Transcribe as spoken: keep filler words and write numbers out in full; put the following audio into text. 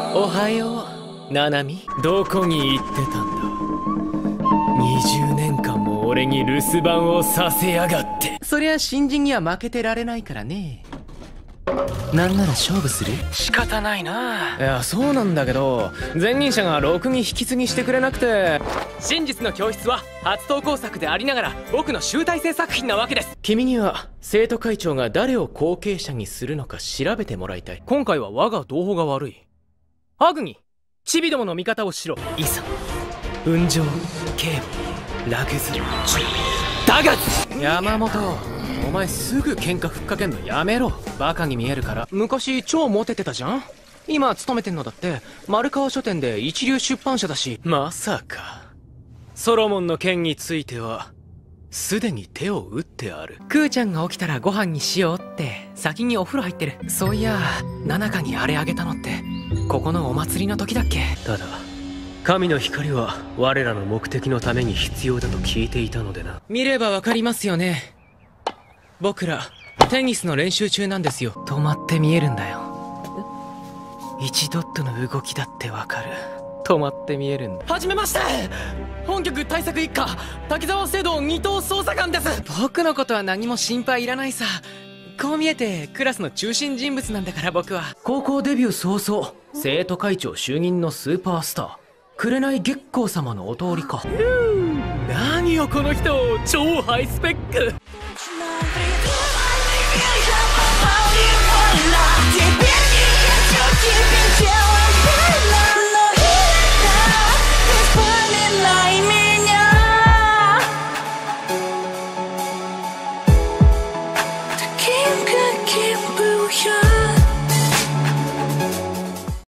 おはよう、ナナミ。どこに行ってたんだ。にじゅうねんかんも俺に留守番をさせやがって。そりゃ新人には負けてられないからね。なんなら勝負する？仕方ないな。いや、そうなんだけど前任者がろくに引き継ぎしてくれなくて。真実の教室は初投稿作でありながら僕の集大成作品なわけです。君には生徒会長が誰を後継者にするのか調べてもらいたい。今回は我が同胞が悪い。ハグにチビどもの味方をしろ。いざ雲上警部ラグズジュだが山本、お前すぐ喧嘩ふっかけんのやめろ。バカに見えるから。昔超モテてたじゃん。今勤めてんのだって丸川書店で一流出版社だし。まさかソロモンの件についてはすでに手を打ってある。クーちゃんが起きたらご飯にしようって先にお風呂入ってる。そういやナナカにあれあげたのってここのお祭りの時だっけ。ただ神の光は我らの目的のために必要だと聞いていたのでな。見ればわかりますよね。僕らテニスの練習中なんですよ。止まって見えるんだよ。いちドットの動きだってわかる。止まって見えるんだ。はじめまして、本局対策一課滝沢聖堂二等捜査官です。僕のことは何も心配いらないさ。こう見えてクラスの中心人物なんだから僕は。高校デビュー早々生徒会長就任のスーパースター紅月光様のお通りか。何よこの人、超ハイスペック。